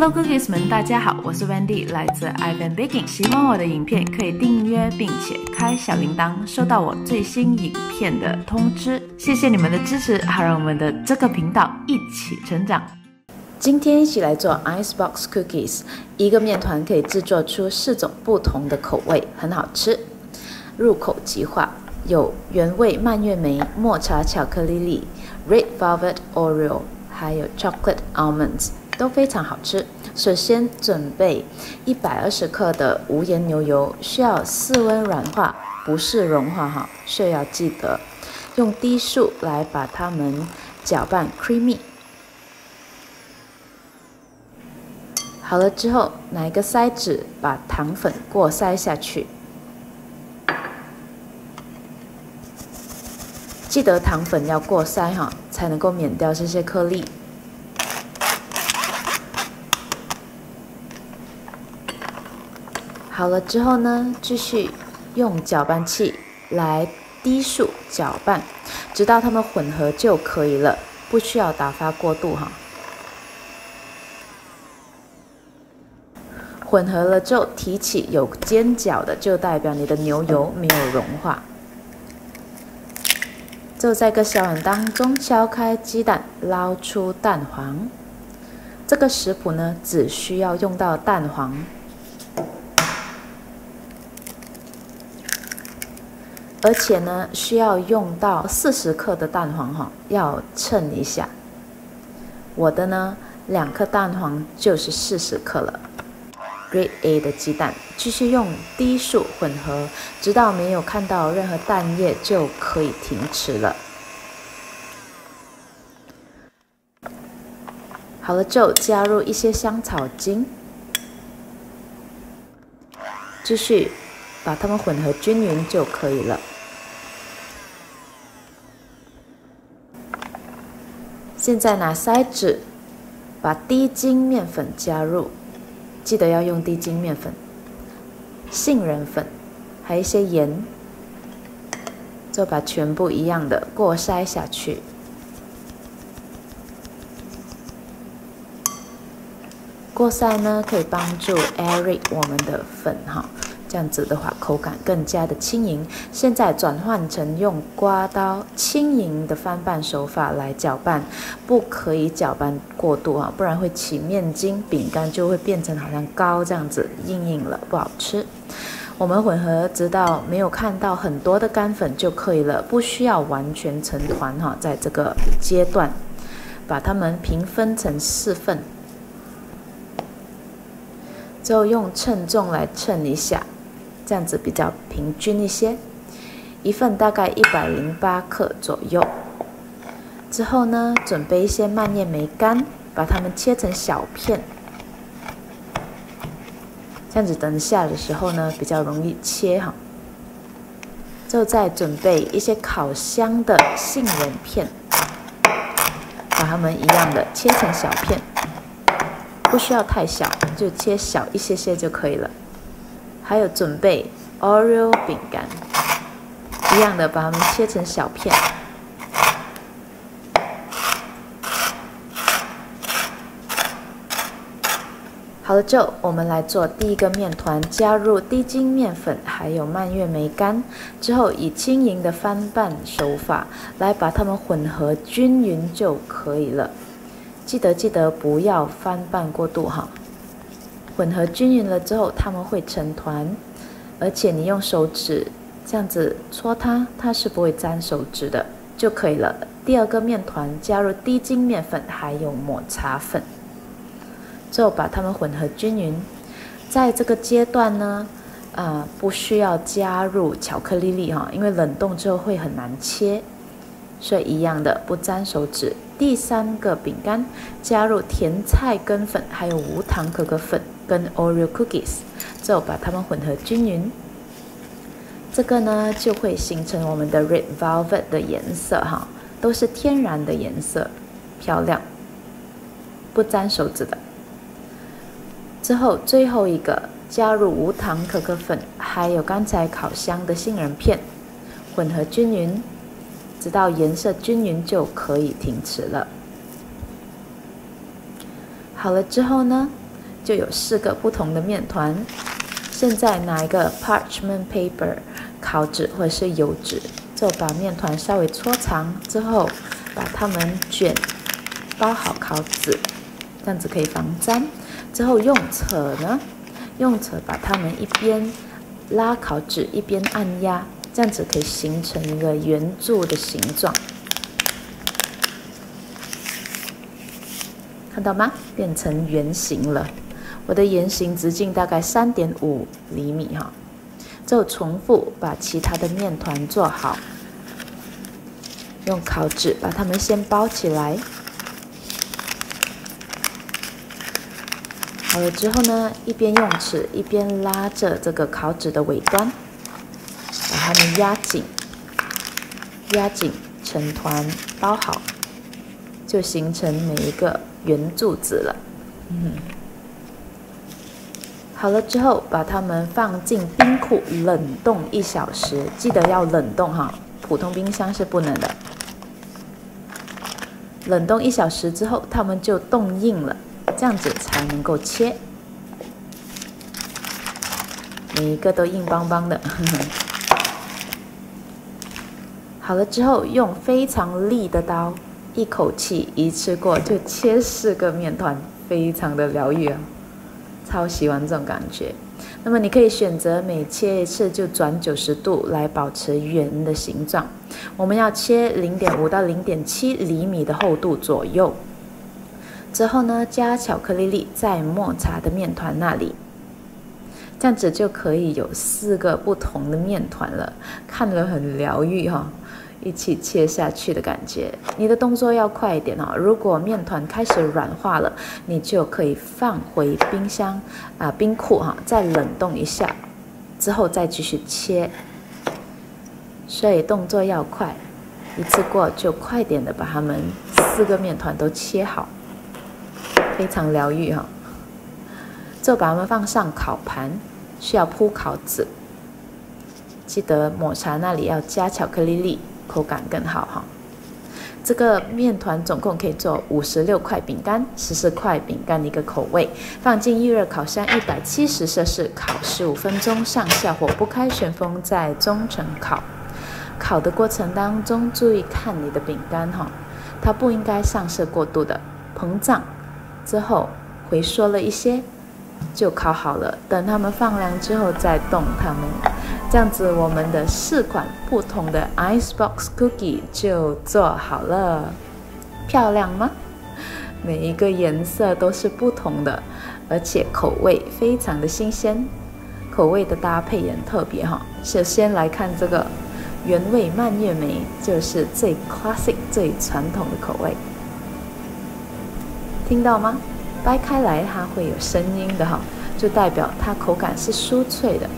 Hello Cookies 们，大家好，我是 Wendy， 来自 Ivan Baking。喜欢我的影片可以订阅并且开小铃铛，收到我最新影片的通知。谢谢你们的支持，好让我们的这个频道一起成长。今天一起来做 Icebox Cookies， 一个面团可以制作出4种不同的口味，很好吃，入口即化。有原味蔓越莓、抹茶巧克力粒、Red Velvet Oreo， 还有 Chocolate Almonds， 都非常好吃。首先准备120克的无盐牛油，需要室温软化，不是融化哈，所以要记得用低速来把它们搅拌 creamy。好了之后，拿一个筛子把糖粉过筛下去。记得糖粉要过筛哈，才能够免掉这些颗粒。好了之后呢，继续用搅拌器来低速搅拌，直到它们混合就可以了，不需要打发过度哈。混合了之后，提起有尖角的，就代表你的牛油没有融化。就在个小碗当中敲开鸡蛋，捞出蛋黄。这个食谱呢，只需要用到蛋黄。而且呢，需要用到40克的蛋黄哈，要称一下。我的呢，2颗蛋黄就是40克了。Grade A 的鸡蛋，继续用低速混合，直到没有看到任何蛋液就可以停止了。好了之后，加入一些香草精，继续把它们混合均匀就可以了。现在拿筛子把低筋面粉加入。记得要用低筋面粉、杏仁粉，还有一些盐，就把全部一样的过筛下去。过筛呢，可以帮助 aerate 我们的粉哈，这样子的话口感更加的轻盈。现在转换成用刮刀轻盈的翻拌手法来搅拌，不可以搅拌过度哈，不然会起面筋，饼干就会变成好像糕这样子硬硬了，不好吃。我们混合直到没有看到很多的干粉就可以了，不需要完全成团哈。在这个阶段，把它们平分成4份。之后用称重来称一下，这样子比较平均一些。一份大概108克左右。之后呢，准备一些蔓越莓干，把它们切成小片，这样子等下的时候呢，比较容易切哈。之后再准备一些烤香的杏仁片，把它们一样的切成小片。不需要太小，就切小一些些就可以了。还有准备 Oreo 饼干，一样的把它们切成小片。好了之后，我们来做第一个面团，加入低筋面粉，还有蔓越莓干，之后以轻盈的翻拌手法来把它们混合均匀就可以了。记得不要翻拌过度哈。混合均匀了之后，它们会成团，而且你用手指这样子搓它，它是不会沾手指的就可以了。第二个面团加入低筋面粉还有抹茶粉，之后把它们混合均匀。在这个阶段呢，不需要加入巧克力粒哈，因为冷冻之后会很难切。所以一样的，不沾手指。第3个饼干加入甜菜根粉，还有无糖可可粉跟 Oreo cookies， 之后把它们混合均匀。这个呢就会形成我们的 Red Velvet 的颜色哈，都是天然的颜色，漂亮，不沾手指的。之后最后一个加入无糖可可粉，还有刚才烤香的杏仁片，混合均匀。直到颜色均匀就可以停止了。好了之后呢， 就有4个不同的面团。现在拿一个 parchment paper 烤纸或者是油纸，就把面团稍微搓长之后，把它们卷包好烤纸，这样子可以防粘。之后用扯把它们一边拉烤纸一边按压，这样子可以形成一个圆柱的形状。看到吗？变成圆形了。我的圆形直径大概3.5厘米哈。之后重复把其他的面团做好，用烤纸把它们先包起来。好了之后呢，一边用尺一边拉着这个烤纸的尾端，把它们压紧成团包好，就形成每一个圆柱子了。好了之后，把它们放进冰库冷冻1小时，记得要冷冻哈，普通冰箱是不能的。冷冻1小时之后，它们就冻硬了，这样子才能够切。每一个都硬邦邦的。好了之后，用非常利的刀，一口气一次过就切4个面团，非常的疗愈啊！超喜欢这种感觉。那么你可以选择每切一次就转90度来保持圆的形状。我们要切0.5到0.7厘米的厚度左右。之后呢，加巧克力粒在抹茶的面团那里，这样子就可以有4个不同的面团了，看了很疗愈哈。一起切下去的感觉，你的动作要快一点哦。如果面团开始软化了，你就可以放回冰箱冰库哈，再冷冻一下，之后再继续切。所以动作要快，一次过就快点的把它们4个面团都切好，非常疗愈哈。就把它们放上烤盘，需要铺烤纸，记得抹茶那里要加巧克力粒。口感更好哈。这个面团总共可以做56块饼干，14块饼干一个口味，放进预热烤箱170摄氏烤15分钟，上下火不开，旋风在中层烤。烤的过程当中，注意看你的饼干哈，它不应该上色过度的，膨胀之后回缩了一些，就烤好了。等它们放凉之后再动它们。这样子，我们的4款不同的 Icebox Cookie 就做好了，漂亮吗？每一个颜色都是不同的，而且口味非常的新鲜，口味的搭配也很特别哈。首先来看这个原味蔓越莓，就是最 classic 最传统的口味，听到吗？掰开来它会有声音的哈，就代表它口感是酥脆的。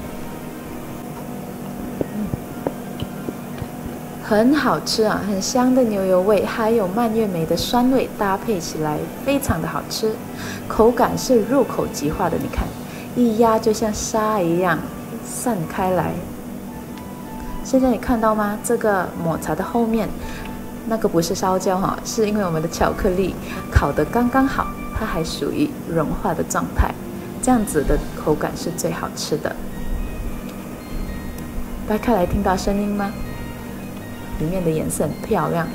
很好吃啊，很香的牛油味，还有蔓越莓的酸味搭配起来非常的好吃，口感是入口即化的。你看，一压就像沙一样散开来。现在你看到吗？这个抹茶的后面那个不是烧焦哈，是因为我们的巧克力烤得刚刚好，它还属于融化的状态，这样子的口感是最好吃的。掰开来听到声音吗？里面的颜色很漂亮，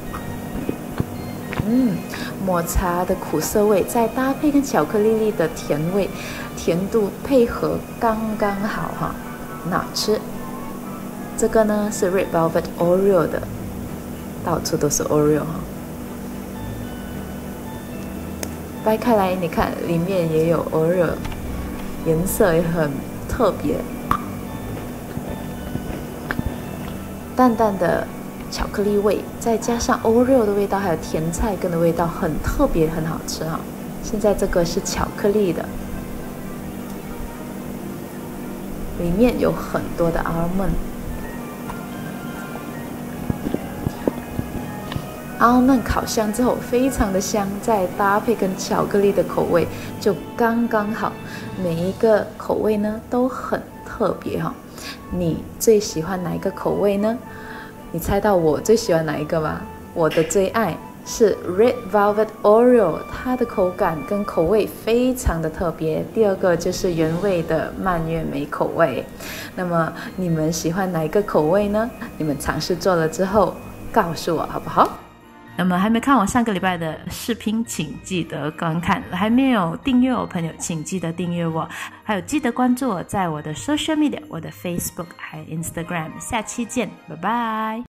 抹茶的苦涩味再搭配跟巧克力粒的甜味，甜度配合刚刚好哈，很好吃。这个呢是 Red Velvet Oreo 的，到处都是 Oreo 哈。掰开来你看，里面也有 Oreo， 颜色也很特别。淡淡的巧克力味，再加上 Oreo 的味道，还有甜菜根的味道，很特别，很好吃哈。现在这个是巧克力的，里面有很多的 almond 烤香之后非常的香，再搭配跟巧克力的口味就刚刚好。每一个口味呢都很特别哈。你最喜欢哪一个口味呢？你猜到我最喜欢哪一个吗？我的最爱是 Red Velvet Oreo， 它的口感跟口味非常的特别。第二个就是原味的蔓越莓口味。那么你们喜欢哪一个口味呢？你们尝试做了之后告诉我好不好？那么还没看我上个礼拜的视频，请记得观看。还没有订阅我朋友，请记得订阅我，还有记得关注我在我的 social media， 我的 Facebook 还有 Instagram。下期见，拜拜。